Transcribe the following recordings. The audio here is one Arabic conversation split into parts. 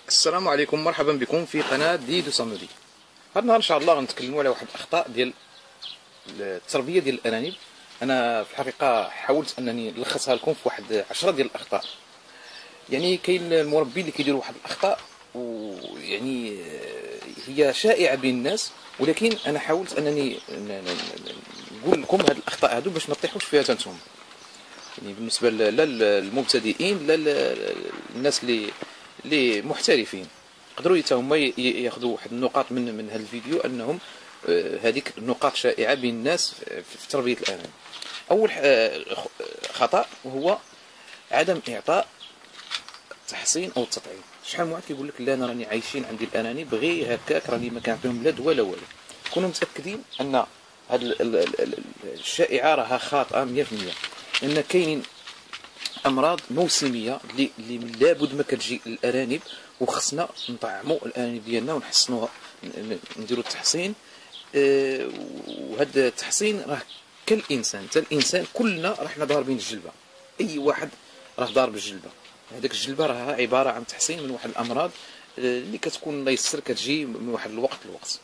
السلام عليكم، مرحبا بكم في قناة ديدو صامودي. هذا النهار ان شاء الله غنتكلموا على واحد الاخطاء ديال التربيه ديال الارانب. انا في الحقيقه حاولت انني نلخصها لكم في واحد 10 ديال الاخطاء. يعني كاين المربين اللي كيديروا واحد الاخطاء ويعني هي شائعه بين الناس، ولكن انا حاولت انني نقول لكم هاد الاخطاء هادو باش ما تطيحوش فيها حتى نتوما. يعني بالنسبه لا للمبتدئين لا للناس اللي محترفين، يقدروا حتى هما ياخذوا واحد النقاط من هذا الفيديو، انهم هذيك النقاط شائعه بين الناس في تربيه الارانب. اول خطا وهو عدم اعطاء تحصين او التطعيم. شحال من واحد كيقول لك لا انا راني عايشين عندي الارانب غير هكاك، راني ما كنعطيهم لا دواء لا والو. كونوا متاكدين ان هذه الشائعه راها خاطئه 100%، لان كاينين امراض موسميه اللي لابد ما كتجي للارانب، وخصنا نطعموا الارانب ديالنا ونحسنوها، نديروا التحصين. وهذا التحصين راه كالانسان، حتى الانسان كلنا راه حنا ضاربين الجلبه، اي واحد راه ضارب الجلبه. هذيك الجلبه راه عباره عن تحصين من واحد الامراض اللي كتكون الله يسر كتجي من واحد الوقت لوقت.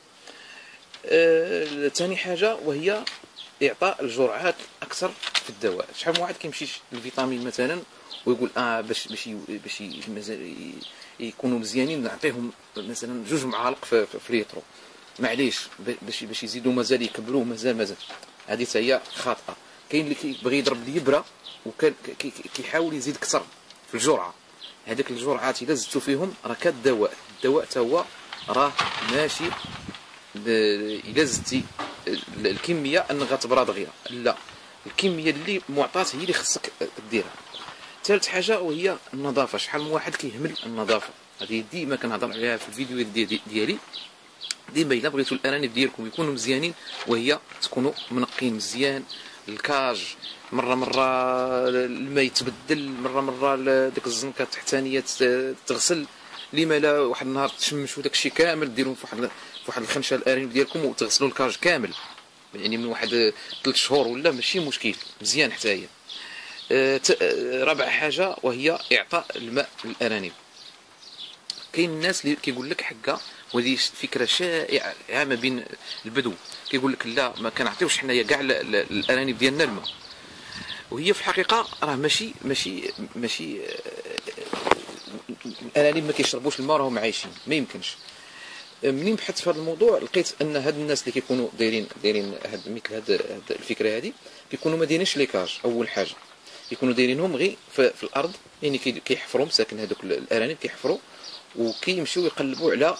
ثاني حاجه وهي اعطاء الجرعات اكثر في الدواء. شحال من واحد كيمشي للفيتامين مثلا ويقول باش يكونوا مزيانين نعطيهم مثلا 2 معالق في ليترو، معليش باش يزيدوا مازال يكبروا مازال. هذه حتى هي خاطئه. كاين اللي كيبغي يضرب اليبره وكيحاول يزيد اكثر في الجرعه. هذيك الجرعات الا زدتوا فيهم راه كالدواء، الدواء حتى هو راه ماشي الا زدتي الكميه انك غتبرا دغيا، لا، الكميه اللي معطات هي اللي خصك ديرها. ثالث حاجه وهي النظافه. شحال من واحد كيهمل النظافه، هذه ديما كنهضر عليها في الفيديو ديالي. ديما الا بغيتوا الارانب ديالكم يكونوا مزيانين وهي تكونوا منقين مزيان، الكاج مره الماء يتبدل، مره ديك الزنكه التحتانيه تغسل. لما لا واحد النهار تشمشوا داكشي كامل ديروه في واحد الخنشه الارانب ديالكم وتغسلوا الكاج كامل، يعني من واحد 3 شهور ولا ماشي مشكل، مزيان حتى هي. رابع حاجه وهي اعطاء الماء للارانب. كاين الناس اللي كيقول لك حكا، وهذه فكره شائعه ما بين البدو، كيقول لك لا ما كنعطيوش حنايا كاع الارانب ديالنا الماء، وهي في الحقيقه راه ماشي الارانب ما كيشربوش الماء راهم عايشين، ما يمكنش. منين بحثت في هذا الموضوع لقيت ان هاد الناس اللي كيكونوا دايرين مثل هاد الفكره هذه كيكونوا ما دايرينش ليكاج. اول حاجه يكونوا دايرينهم غير في الارض، يعني كيحفروا مساكن هذوك الارانب، كيحفروا وكيمشيو يقلبوا على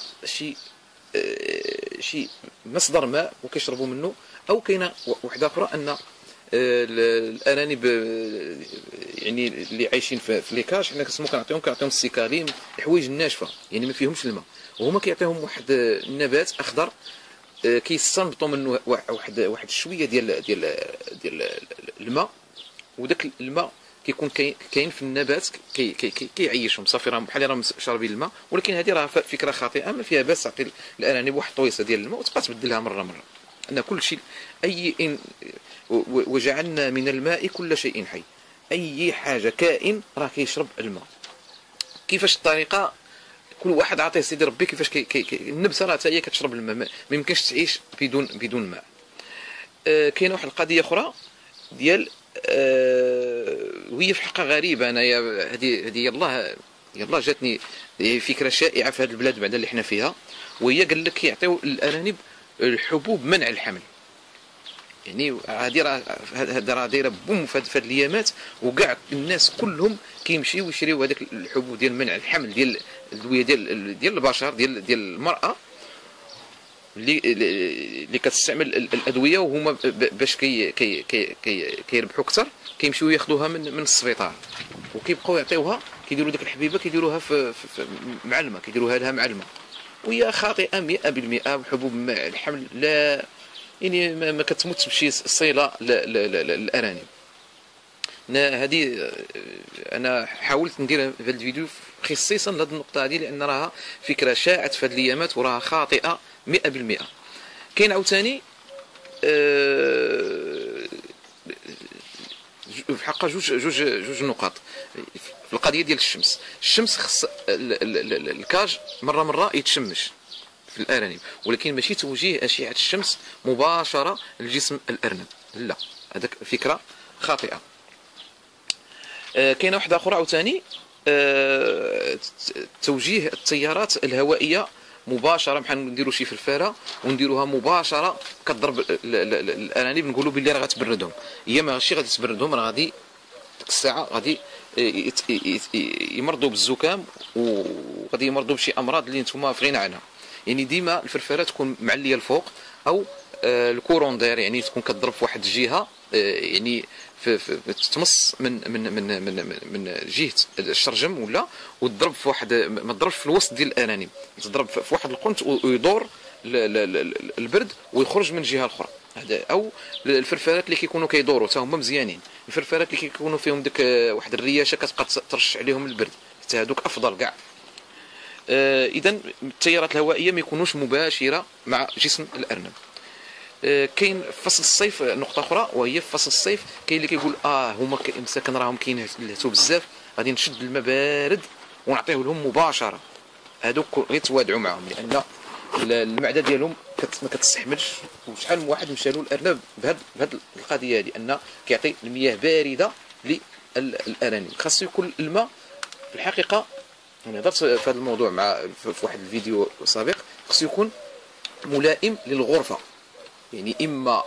شي مصدر ماء وكيشربوا منه. او كاينه وحده اخرى ان الارانب يعني اللي عايشين في ليكاج حنا كنعطيهم السيكاليم، الحوايج الناشفه يعني ما فيهمش الماء، وهما كيعطيهم واحد النبات اخضر كيستنبطوا منه واحد شويه ديال الماء، وداك الماء كيكون كاين في النبات كيعيشهم صافي، راهم بحال راهم شاربين الماء. ولكن هذه راه فكره خاطئه، ما فيها باس تعطي الارانب واحد طويصه ديال الماء وتبقى تبدلها مره ان كل شيء وجعلنا من الماء كل شيء حي، اي حاجه كائن راه كيشرب الماء. كيفاش الطريقه؟ كل واحد عطيه سيدي ربي كيفاش النبته راه حتى هي كتشرب الماء، ما يمكنش تعيش بدون ماء. كاينه واحد القضيه اخرى ديال وهي في الحقيقه غريبه، انايا هذه يلاه جاتني فكره شائعه في هذه البلاد بعد اللي حنا فيها، وهي قال لك كيعطيو الارانب الحبوب منع الحمل. يعني هذه راه دايره بوم في هذه الايامات، وكاع الناس كلهم كيمشيو يشريو هذاك الحبوب ديال منع الحمل، ديال الادويه ديال البشر، ديال المراه اللي كتستعمل الادويه، وهما باش كيربحوا اكثر كيمشيو ياخذوها من السبيطار، وكيبقاو يعطيوها، كيديروا ديك الحبيبه كيديروها في مع الماء، كيديروها لها مع الماء، وهي خاطئه 100%. حبوب الحمل لا، يعني ما كتموتش بشي صيله للارانب. هذه انا حاولت ندير في هذا الفيديو خصيصا لهذه النقطه هذه، لان راها فكره شاعت في هذه الايامات وراها خاطئه 100%. كاين عاوتاني في الحقيقه جوج نقاط في القضيه ديال الشمس. الشمس خص الكاج مره يتشمش في الارانب، ولكن ماشي توجيه اشعه الشمس مباشره لجسم الارنب، لا، هذاك فكره خاطئه. كاينه واحده اخرى عاوتاني، توجيه التيارات الهوائيه مباشره، بحال نديروا شي فرفاره ونديروها مباشره كضرب الارانب، نقولوا باللي راه غتبردهم. هي ماشي غادي تبردهم، راه غادي ديك الساعه غادي يمرضوا بالزكام، وغادي يمرضوا بشي امراض اللي نتوما فغينا عنها. يعني ديما الفرفاره تكون معليه الفوق، او الكوروندير، يعني تكون كتضرب في واحد الجهه، يعني تمص من جهه الشرجم، ولا وتضرب في واحد، ما تضربش في الوسط ديال الارانب، تضرب في واحد القنت ويدور البرد ويخرج من جهه اخرى. هذا او الفرفارات اللي كيكونوا كيدوروا حتى هما مزيانين، الفرفارات اللي كيكونوا فيهم ديك واحد الرياشه كتبقى ترش عليهم البرد، حتى هذوك افضل كاع. اذا التيارات الهوائيه ما يكونوش مباشره مع جسم الارنب. كاين في فصل الصيف نقطه اخرى، وهي في فصل الصيف كاين اللي كيقول هما مساكن راهم كينهتوا بزاف، غادي نشد الماء بارد ونعطيه لهم مباشره. هذوك غير توادعوا معهم، لان المعده ديالهم ما كتستحملش. وشحال من واحد مشى له الارنب بهذه القضيه هذه، ان كيعطي المياه بارده للارانب. خاصو يكون الماء في الحقيقه، انا هضرت في هذا الموضوع في واحد الفيديو سابق، خاصو يكون ملائم للغرفه. يعني اما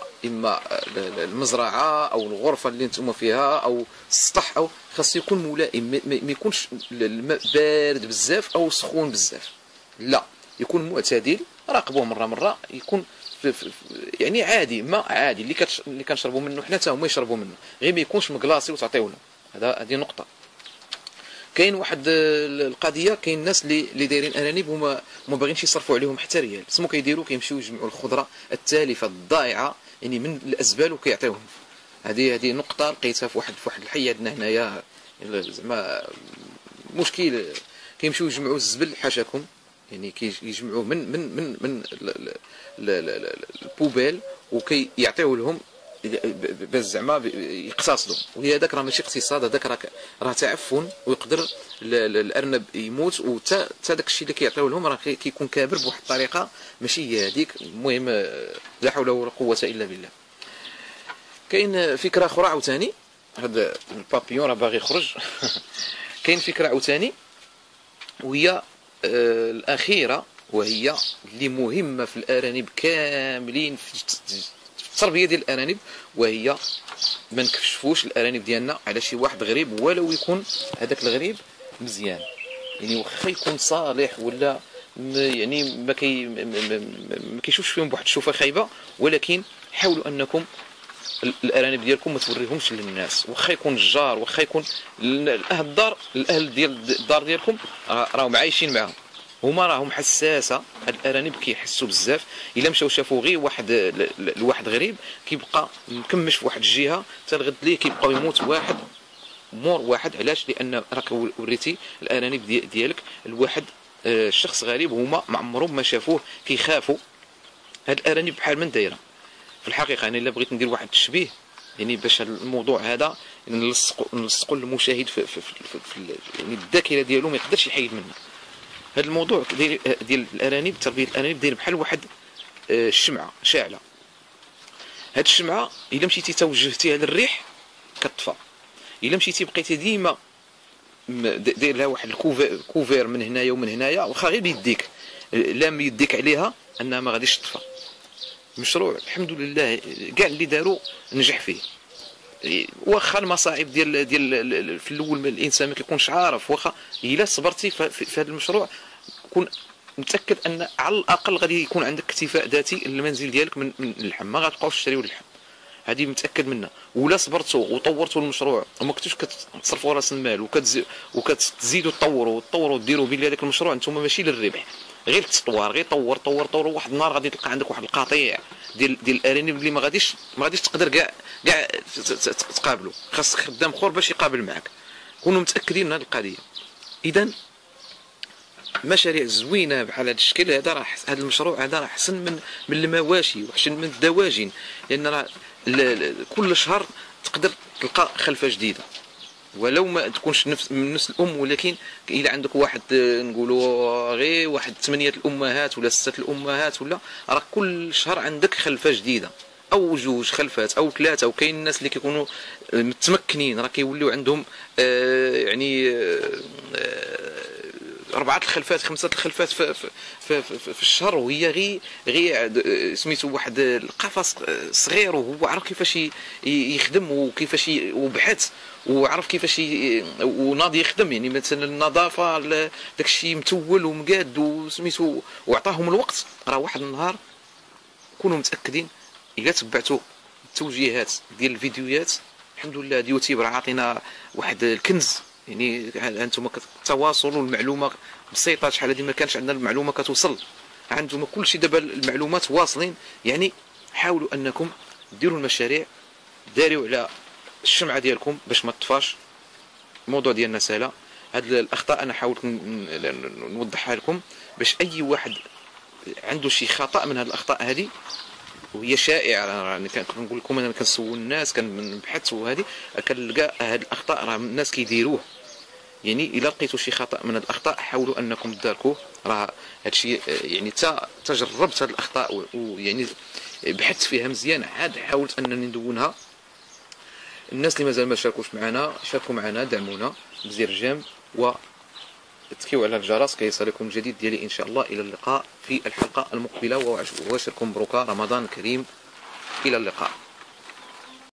المزرعه او الغرفه اللي نتوما فيها او السطح، او خاصو يكون ملائم، ما يكونش الماء بارد بزاف او سخون بزاف، لا، يكون معتدل. راقبوه مره يكون يعني عادي، ماء عادي اللي كنشربوا منه حنا حتى هما يشربوا منه، غير ما يكونش مكلاصي وتعطيو لهم. هذه نقطه. كاين واحد القضيه، كاين الناس اللي دايرين ارانب وما باغينش يصرفوا عليهم حتى ريال، سمو كيديروا كيمشيو يجمعوا الخضره التالفه الضائعه يعني من الازبال وكيعطيوهم. هذه نقطه لقيتها في واحد الحي عندنا هنايا، زعما مشكل. كيمشيو يجمعوا الزبل حاشاكم، يعني كيجمعوه من البوبيل وكيعطيوه لهم باش زعما يقتصدوا. وهي هذاك راه ماشي اقتصاد، هذاك راه تعفن، ويقدر الارنب يموت، وتا داك الشيء اللي كيعطيوه لهم راه كيكون كابر بواحد الطريقه ماشي هي هذيك. المهم لا حول ولا قوه الا بالله. كاين فكره اخرى عاوتاني، هذا البابيون راه باغي يخرج كاين فكره عاوتاني وهي الاخيره، وهي اللي مهمه في الارانب كاملين، في التربيه ديال الارانب، وهي ما نكشفوش الارانب ديالنا على شي واحد غريب، ولو يكون هذاك الغريب مزيان. يعني واخا يكون صالح ولا يعني ما كيشوفش فيهم بواحد الشوفه خايبه، ولكن حاولوا انكم الارانب ديالكم ما توريهمش للناس، واخا يكون الجار، واخا يكون الاهل ديال الدار ديالكم راهم عايشين معاهم، هما راهم حساسه. هاد الارانب كيحسوا بزاف، الا مشاو شافوا غير واحد غريب كيبقى مكمش في واحد الجهه حتى الغد ليه كيبقاو يموت واحد مور واحد. علاش؟ لان راك وريتي الارانب ديالك لواحد الشخص غريب، هما ما عمرهم ما شافوه، كيخافوا. هاد الارانب بحال من دايره في الحقيقه. يعني الا بغيت ندير واحد التشبيه، يعني باش الموضوع هذا نلصقوا المشاهد في يعني الذاكره ديالو ما يقدرش يحيد منه. هذا الموضوع ديال الارانب، تربيه الارانب، داير بحال واحد الشمعه شاعله. هاد الشمعه الا مشيتي توجهتيها للريح كتطفى، الا مشيتي بقيتي ديما داير لها واحد الكوفير من هنايا ومن هنايا، واخا غير بيديك لام يديك عليها انها ما غاديش تطفى. مشروع الحمد لله كاع اللي داروا نجح فيه، واخا المصاعب ديال في الاول الانسان ما كيكونش عارف، واخا الا صبرتي في هذا المشروع كون متاكد ان على الاقل غادي يكون عندك اكتفاء ذاتي للمنزل ديالك من اللحم، ما غتبقاوش تشريو اللحم، هذه متاكد منها. ولا صبرتوا وطورتوا المشروع وما كنتوش كتصرفوا راس المال وكتزيدوا تطوروا ديروا بلي هذاك المشروع انتم ماشي للربح، غير التطوير، غير طور واحد النهار غادي تلقى عندك واحد القطيع ديال الارانب اللي ما غاديش تقدر كاع تقابلوا، خاصك خدام اخر باش يقابل معك. كونوا متاكدين من هذه القضيه. اذا مشاريع زوينه بحال هذا الشكل هذا، راه هذا المشروع هذا راه احسن من المواشي واحسن من الدواجن، لان راه كل شهر تقدر تلقى خلفه جديده، ولو ما تكونش من نفس الام، ولكن الا عندك واحد نقولوا غير واحد 8 الامهات ولا 6 الامهات، ولا راه كل شهر عندك خلفه جديده، او 2 خلفات او 3. وكاين الناس اللي كيكونوا متمكنين راه كيوليو عندهم يعني 4 الخلفات 5 الخلفات في الشهر، وهي غير سميتو واحد القفص صغير، وهو عارف كيفاش يخدم وكيفاش وبحث وعرف كيفاش وناضي يخدم. يعني مثلا النظافه داكشي متول ومقاد وسميتو، وعطاهم الوقت. راه واحد النهار كونوا متاكدين الا تبعتوا التوجيهات ديال الفيديوهات، الحمد لله اليوتيوب راه عطينا واحد الكنز. يعني انتم التواصل والمعلومه بسيطه، شحال هذه ما كانش عندنا المعلومه كتوصل، عندهم كل شيء دابا المعلومات واصلين. يعني حاولوا انكم ديروا المشاريع، داريوا على الشمعه ديالكم باش ما تطفاش. الموضوع ديالنا سهله، هاد الاخطاء انا حاولت نوضحها لكم باش اي واحد عنده شي خطا من هاد الاخطاء هذه، وهي شائعه. يعني كنقول لكم انا كنسول الناس كنبحث، وهذه كنلقى هاد الاخطاء راه الناس كيديروه. يعني الا لقيتوا شي خطا من هاد الاخطاء حاولوا انكم تداركوه. راه هادشي يعني تجربت هاد الاخطاء ويعني بحثت فيها مزيان، عاد حاولت انني ندونها. الناس اللي مازال ما شاركوش معنا شاركوا معنا، دعمونا بزر جيم وتكيو على الجرس كيصلكم الجديد ديالي ان شاء الله. الى اللقاء في الحلقه المقبله، وبشركم مبروكه رمضان كريم. الى اللقاء.